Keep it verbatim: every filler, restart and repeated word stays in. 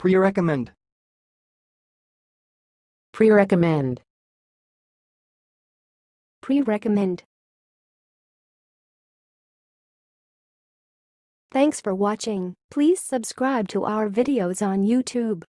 Prerecommend. Prerecommend. Prerecommend. Thanks for watching. Please subscribe to our videos on YouTube.